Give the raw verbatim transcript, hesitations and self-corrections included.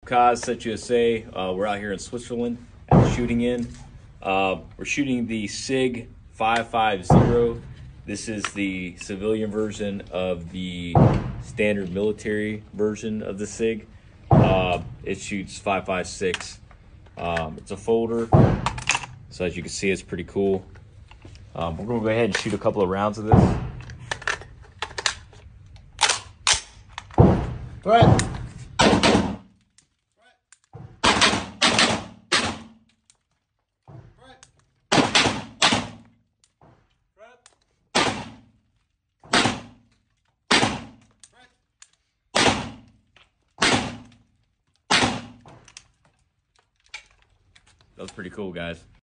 Kaz, Set U S A. Uh, we're out here in Switzerland at the shooting in. Uh, we're shooting the SIG five five zero. This is the civilian version of the standard military version of the SIG. Uh, it shoots five five six. Um, it's a folder, so as you can see, it's pretty cool. Um, we're going to go ahead and shoot a couple of rounds of this. Go ahead. That was pretty cool, guys.